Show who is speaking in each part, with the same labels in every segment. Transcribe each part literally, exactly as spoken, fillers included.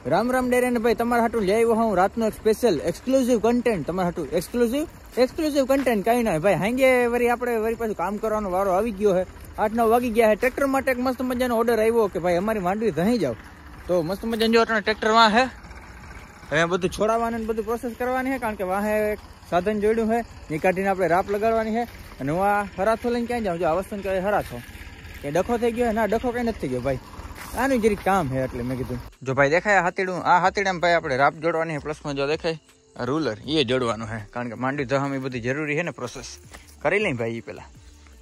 Speaker 1: राम राम डेरे ने भाई तमारा हाटू ले आव्यो हूं रात नो एक स्पेशल एक्सक्लूसिव कंटेंट तमारा हाटू एक्सक्लूसिव एक्सक्लूसिव कंटेंट कई ना भाई हांगे वरी आपणे वरी पाछું काम करવાનો वारो આવી ગયો है आठ नौ वागी गया है ट्रेक्टर માટે એક મસ્ત મજાનો ઓર્ડર આવ્યો કે ભાઈ અમારી માંડવી ધહી જાવ તો મસ્ત મજાનો જો અટણે ટ્રેક્ટર માં है હવે બધું છોડાવવાનું ને બધું પ્રોસેસ કરવાની है કારણ કે વાહે એક સાધન જોડ્યું है ની કાઢીને આપણે રાપ લગાડવાની है અને હું આ હરાથો લઈને ક્યાં જાઉં જો આ વસ્તુ કે હરાથો કે ડખો થઈ ગયો ના ડખો કઈ નથી થઈ ગયો ભાઈ આનું જરીક કામ है એટલે મેં કીધું જો ભાઈ દેખાય હાથીડું આ હાથીડામાં ભાઈ આપણે રાપ જોડવાની है પ્લસમાં જો દેખાય આ રૂલર એ જોડવાનું है કારણ કે માંડવી ધહામ એ બધી જરૂરી है ને પ્રોસેસ કરી લઈ ભાઈ એ પેલા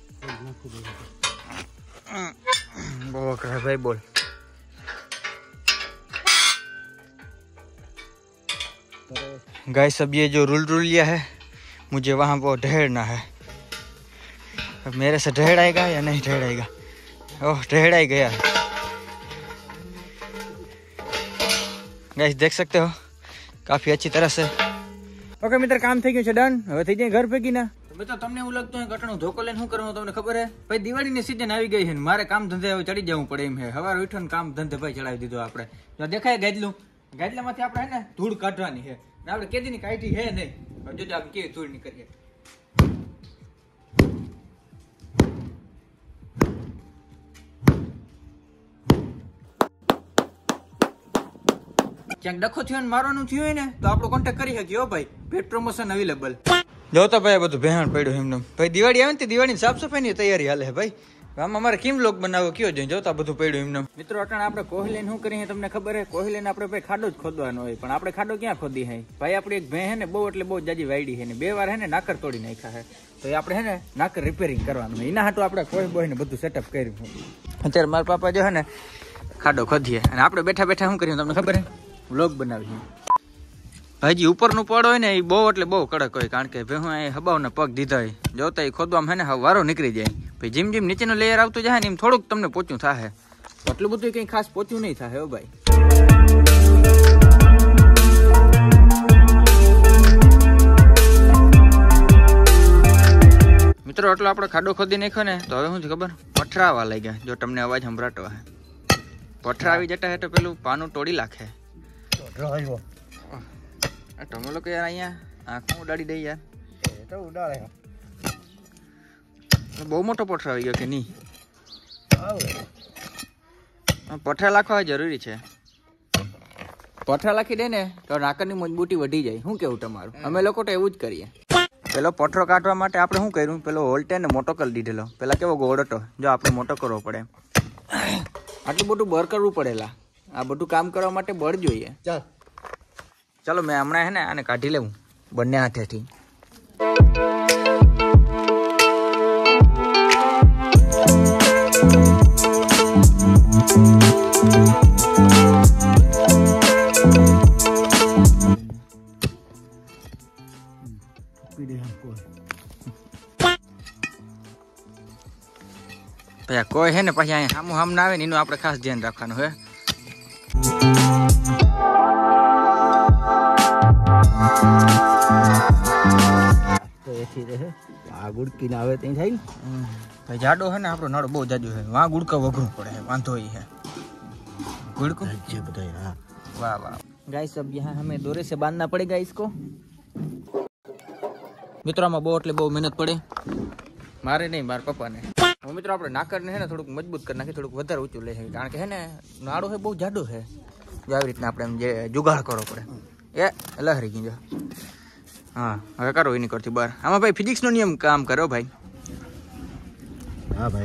Speaker 1: બહુ કરે ભાઈ બોલ गाइस अब ये जो रूल रूल लिया है मुझे वहाँ वो ढेड़ना है अब मेरे से ढेड़ आएगा या नहीं ढेड़ आएगा ओह ढेड़ आ गया गाइस देख सकते हो काफी अच्छी तरह से ओके मित्र काम થઈ ગયું છે ડન હવે થઈ જાય ઘર ભેગી ના મિત્રો તમને એવું લાગતું હોય કટણું ધોકો લઈને શું કરવાનું તમને ખબર હે ભાઈ દિવાળીની સીઝન આવી ગઈ છે ને મારે કામ ધંધે હવે ચડી જવું પડે એમ હે હવાર ઉઠીને કામ ધંધે ભાઈ ચડાવી દીધો આપણે જો દેખાય ગાદલું ગાદલામાંથી આપણે હે ને ધૂળ કાઢવાની છે ને આપણે કેદીની કાઢી હે નહીં જોજો આપણે કેવી ધૂળ નીકળીએ ક્યાંક ડખો થયો ને મારવાનું થયું હોય ને તો આપણો કોન્ટેક્ટ કરી શક્યો ભાઈ પેટ પ્રમોશન અવેલેબલ જોતા ભાઈ બધું ભેહાણ પડ્યું એમને ભાઈ દિવાળી આવે ને દિવાળીની સાફ સફાઈ ની તૈયારી હાલે હે ભાઈ આમ અમારે કેમ લોક બનાવો કયો જોઈએ જોતા બધું પડ્યું એમને મિત્રો અટાણે આપણે કોહલીને શું કરીએ તમને ખબર હે કોહલીને આપણે ભાઈ ખાડો જ ખોદવાનો હોય પણ આપણે ખાડો ક્યાં ખોદી હે ભાઈ આપણી એક ભેં હે ને બહુ એટલે બહુ જાજી વાયડી હે ને બે વાર હે ને નાકર તોડી નાખ્યા હે તો એ આપણે હે ને નાકર રિપેરિંગ કરવાનું હોય એના હાટું આપણે કોઈ બોય ને બધું સેટઅપ કર્યું અત્યારે મારા પાપા જો હે ને ખાડો ખોદીએ અને આપણે બેઠા બેઠા શું કરીએ તમને ખબર હે વ્લોગ બનાવીએ ભાઈજી ઉપરનું પડ હોય ને એ બહુ એટલે બહુ કડક હોય કારણ કે ભેહું એ હબાવના પગ દીધા હોય જોતા એ ખોદવામાં હે ને વારો નીકળી જાય ભાઈ જેમ જેમ નીચેનું લેયર આવતું જાય ને એમ થોડુંક તમને પોચું થાય એટલું બધું કંઈ ખાસ પોચું નહીં થાય હો ભાઈ મિત્રો એટલો આપણે ખાડો ખોદી નાખ્યો ને તો હવે શું છે ખબર પથરા આવવા લાગ્યા જો તમને અવાજ સંભળાતો હે પથરા આવી જતા હે તો પેલું પાનું તોડી નાખે તમે લોકો યાર અહીંયા આંખમાં ઉડાડી દઈ યાર એ તો ઉડાડે બહુ મોટો પથ્થર આવી ગયો કે નહીં પથ્થર લાખવા જરૂરી છે પથ્થર લાખી દે ને તો નાકરની મજબૂતી વધી જાય શું કેવું તમારું અમે લોકો તો એવું જ કરીએ પેલો પથ્થર કાઢવા માટે આપણે શું કર્યું પેલો હોલ્ટે ને મોટો કરી દીધેલો પેલા કેવો ગોળ હતો જો આપણે મોટો કરવો પડે આટલું બધું બર કરવું પડેલા આ બધું કામ કરવા માટે બળ જોઈએ ચાલ ચાલો મેં હમણાં હે ને આને કાઢી લેવું બંને હાથેથી કોઈ હે ને પછી અહીંયા સામું સામ ના આવે ને એનું આપણે ખાસ ધ્યાન રાખવાનું હે આ ગુડકી ના આવે ત્યાં થાય ને જાડો है ना આપણો નળ બહુ જાડો है वहाँ गुड़का वघरू पड़े है वांधो ही है गुड़को हाँ वाह वाह गाइस अब यहाँ हमें दोरे से बांधना पड़ेगा इसको मित्रों में बहुत એટલે બહુ મહેનત પડે મારે નહીં મારા પપ્પાને હું મિત્રો આપણે નાકરને હે ને થોડુંક મજબૂત કરી નાખી થોડુંક વધારે ઊંચું લે કારણ કે હે ને નાળો હે બહુ જાડો છે જો આવી રીતના આપણે એમ જે જુગાડ કરવો પડે એ લહરી ગઈ જો हाँ હવે કરો એની કરતી બહાર આમાં ભાઈ ફિઝિક્સ નો નિયમ કામ કરો ભાઈ हाँ भाई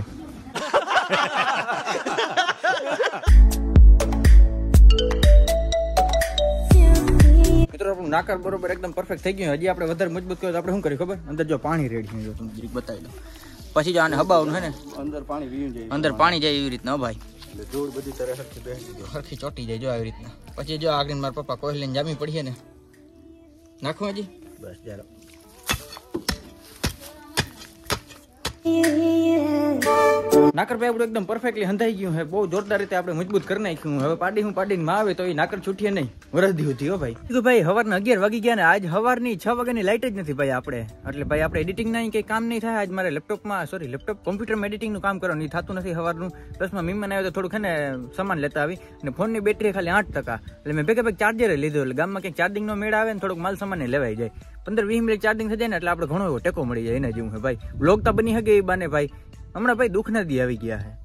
Speaker 1: મિત્રો આપણું નાકર બરોબર એકદમ પરફેક્ટ થઈ ગયું હજી આપણે વધારે મજબૂત કર્યો તો આપણે શું કર્યું ખબર અંદર જો પાણી રેડી જો તમને જરીક બતાવી દઉં પછી જો આને હબાવનું હે ને અંદર પાણી વીયું જાય અંદર પાણી જાય એવી રીતના ભાઈ એટલે ધૂળ બધી તરફ હરખી બેસી જાય હરખી ચોટી જાય જો આવી રીતના પછી જો આગળ મારા પપ્પા કોઈ લઈને જામી પડીએ ને નાખો હજી બસ ચાલો નાકર ભાઈ આપણું એકદમ પરફેક્ટલી હંધાઈ ગયું છે, બહુ જોરદાર રીતે આપણે મજબૂત કરી નાખ્યું. હવે પાડી હું પાડીને માં આવે તો એ નાકર છૂટીએ નહીં, વરસદી હતી હો ભાઈ. કીધું ભાઈ સવારના અગિયાર વાગી ગયા ને આજ સવારની છ વાગ્યાની લાઇટ જ નથી ભાઈ આપણે. એટલે ભાઈ આપણે એડિટિંગ ના કઈ કામ નહીં થાય. આજ મારે લેપટોપમાં સોરી લેપટોપ કોમ્પ્યુટરમાં એડિટિંગનું કામ કરવાનું નહીં થતું નથી સવારનું. પ્લસમાં મીમાન આવ્યો તો થોડુંક છે ને સામાન લેતા આવી અને ફોનની બેટરી ખાલી આઠ ટકા એટલે મેં ભેગા ભેગ ચાર્જર લીધો. એટલે ગામમાં ક્યાંક ચાર્જિંગનો મેળ આવે ને થોડોક માલ સામાન લેવાઈ જાય. પંદર વીસ મિનિટ ચાર્જિંગ થઈ જાય ને એટલે આપણે ઘણો એવો ટેકો મળી જાય એના જેવું છે ભાઈ. બ્લોગ તો બની શકે એ બાને ભાઈ. હમણાં ભાઈ દુઃખ નદી આવી ગયા છે.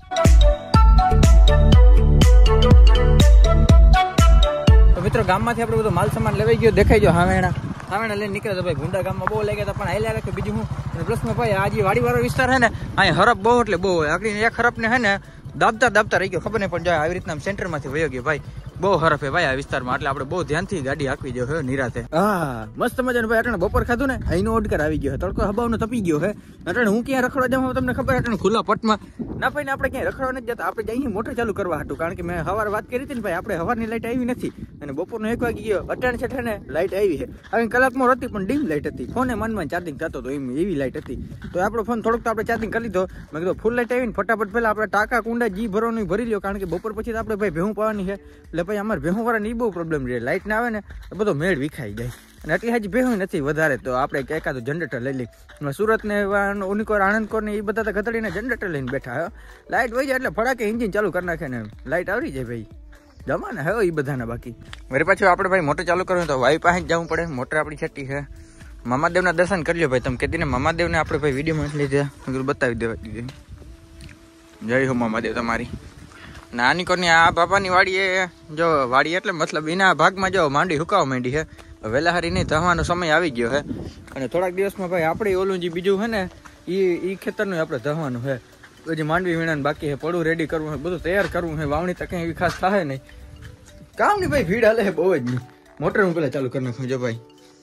Speaker 1: તો મિત્રો ગામમાંથી આપણે બધો માલ સામાન લેવાઈ ગયો, દેખાઈ ગયો હાવેણા હાવેણા લઈને નીકળે તો ભાઈ ગુંડા ગામમાં બહુ લાગ્યા હતા પણ હાલ્યા રાખે બીજું હું. પ્લસમાં ભાઈ આ જે વાડી વાળો વિસ્તાર છે ને અહીંયા હરપ બહુ એટલે બહુ હોય. આગળ એક હરપ ને છે ને દાબતા દાબતા રહી ગયો, ખબર નહીં પણ આવી રીતના સેન્ટર માંથી વયો ગયો ભાઈ. બહુ હરફ છે ભાઈ આ વિસ્તારમાં, એટલે આપણે બહુ ધ્યાનથી ગાડી હાંકવી જોઈએ નિરાતે. હા મસ્ત મજાનું ભાઈ અટાણે બપોર ખાધું ને અહીંનો ઓડકર આવી ગયો, તડકો હબાવનો તપી ગયો હે. અટાણે હું ક્યાં રખડવા જાઉં તમને ખબર? અટાણે ખુલ્લા પટમાં ના ભાઈ ને આપણે ક્યાંય રખડવા નથી જતા, આપણે જઈએ મોટર ચાલુ કરવા હતું. કારણ કે મેં સવારે વાત કરી હતી ને ભાઈ, આપણે સવારની લાઈટ આવી નથી અને બપોરનો એક વાગી ગયો. અટાણે છે ને લાઈટ આવી છે, આવી કલાકમાં હતી પણ ડીમ લાઈટ હતી. ફોને મનમાં ચાર્જિંગ થતો હતો એમ એવી લાઈટ હતી. તો આપણો ફોન થોડોક તો આપણે ચાર્જિંગ કરી લીધો. મેં કીધું ફૂલ લાઈટ આવી ને ફટાફટ પહેલા આપણે ટાંકા કુંડા જી ભરવાનું ભરી લ્યો. કારણ કે બપોર પછી આપણે ભાઈ ભેહું પાવાની છે એટલે ભાઈ અમારે ભેહું વાળા બહુ પ્રોબ્લેમ રહે. લાઈટ ના આવે ને તો બધો મેળ વિખાઈ જાય અને એટલી હજી ભેહું નથી વધારે તો આપણે એકાદું જનરેટર લઈ લઈ. સુરત ને ઉનિકોર આણંદકોર ને એ બધા તો ગતડીને જનરેટર લઈને બેઠા હે. લાઈટ વહી જાય એટલે ફટાકે એન્જિન ચાલુ કરી નાખે ને લાઈટ આવડી જાય ભાઈ. જમા ને હવે એ બધાના બાકી વળી પાછું આપણે ભાઈ મોટર ચાલુ કરવું તો વાઈ પાસે જ જવું પડે. મોટર આપણી છઠ્ઠી છે. મામાદેવના દર્શન કરી લો ભાઈ. તમે કીધી ને મામાદેવને આપણે ભાઈ વિડીયોમાં લીધા બતાવી દેવા દીધી. જય હો મામાદેવ તમારી. નાની કોની આ બાપાની વાડી એ જો વાડી એટલે મતલબ એના ભાગમાં જો માંડી હુકાવા માંડી છે. વહેલા હારી નહીં ધવાનો સમય આવી ગયો છે અને થોડાક દિવસમાં ભાઈ આપણે ઓલું જે બીજું છે ને એ એ ખેતરનું આપણે ધવાનું છે. પછી માંડવી વીણાને બાકી છે, પડું રેડી કરવું છે, બધું તૈયાર કરવું છે. વાવણી તો કંઈ એવી ખાસ થાય નહીં. કામ નહીં ભાઈ, ભીડ હાલે છે બહુ જ નહીં. મોટર હું પેલા ચાલુ કરી નાખું જો ભાઈ.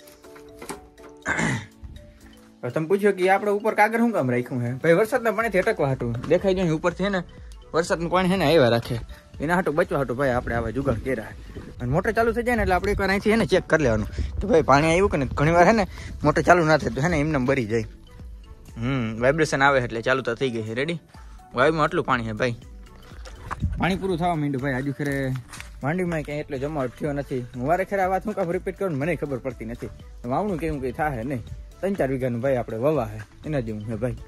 Speaker 1: તમે પૂછ્યો કે આપણે ઉપર કાગળ શું કામ રાખ્યું છે ભાઈ? વરસાદના પાણીથી અટકવા હાટું દેખાય જાય ઉપરથી છે ને વરસાદનું પાણી છે ને આવ્યા રાખે એના હાટું બચવા હાટું ભાઈ આપણે આવા જુગાડ કર્યા. અને મોટર ચાલુ થઈ જાય ને એટલે આપણે એકવાર અહીંથી છે ને ચેક કરી લેવાનું તો ભાઈ પાણી આવ્યું કે ને ઘણી વાર છે ને મોટર ચાલુ ના થાય તો છે ને એમને ભરી જાય. હમ વાઇબ્રેશન આવે એટલે ચાલુ તો થઈ ગઈ છે. રેડી વાયુમાં આટલું પાણી છે ભાઈ. પાણી પૂરું થવા માંડ્યું ભાઈ. આજુ ખરે માંડવીમાં ક્યાંય એટલો જમાવટ થયો નથી. હું વારે ખરે આ વાત હું કામ રિપીટ કરું મને ખબર પડતી નથી. વાવણું કેવું કંઈ થાય નહીં. ત્રણ ચાર વીઘાનું ભાઈ આપણે વવા છે એના જેવું છે ભાઈ.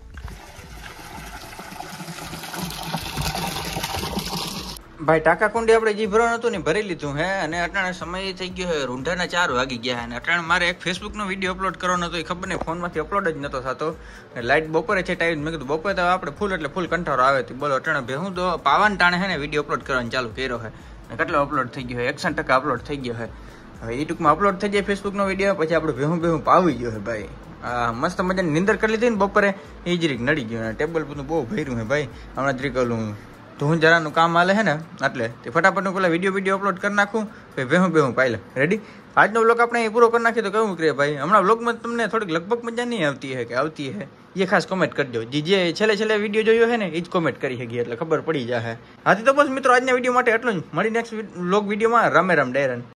Speaker 1: ભાઈ ટાંકા કુંડી આપણે જે ભરવાનું હતું ને ભરી લીધું હે અને અટાણે સમય થઈ ગયો છે રૂંઢાના ચાર વાગી ગયા. અને અટાણે મારે એક ફેસબુકનો વિડીયો અપલોડ કરવાનો હતો, એ ખબર નહીં ફોનમાંથી અપલોડ જ નતો થતો. લાઇટ બપોરે છે ટાઈમ મેં કીધું બપોરે તો આપણે ફૂલ એટલે ફૂલ કંટાળો આવે હતી. બોલો અટાણે ભેહું તો પાવાન ટાણે છે ને વિડીયો અપલોડ કરવાનું ચાલુ કર્યો છે. કેટલો અપલોડ થઈ ગયો છે? એકસઠ ટકા અપલોડ થઈ ગયો છે. હવે એ ટૂંકમાં અપલોડ થઈ જાય ફેસબુકનો વિડીયો પછી આપણે ભેહું ભેહું પાવી ગયો છે ભાઈ. મસ્ત મજાની નિંદર કરી લીધી ને બપોરે એ જ રીક નડી ગયું. ટેબલ બધું બહુ ભર્યું છે ભાઈ. હમણાં જ રીકલું ધૂન જરાનું કામ હાલે છે ને એટલે તે ફટાફટનું પેલા વિડીયો વિડીયો અપલોડ કરી નાખું ભાઈ. ભેહું ભેહું પાઈ લે. રેડી આજનો વ્લોગ આપણે પૂરો કરી નાખીએ તો કેવું કરે ભાઈ? હમણાં વ્લોગમાં તમને થોડીક લગભગ મજા નહીં આવતી છે કે આવતી છે એ ખાસ કોમેન્ટ કરજો. જે છેલ્લે છેલ્લે વિડીયો જોયો છે ને એ જ કોમેન્ટ કરી શકી એટલે ખબર પડી જાય. હાથી તો બસ મિત્રો આજના વિડીયો માટે એટલું જ. મળી નેક્સ્ટ વ્લોગ વિડીયોમાં. રામે રામ ડેરન.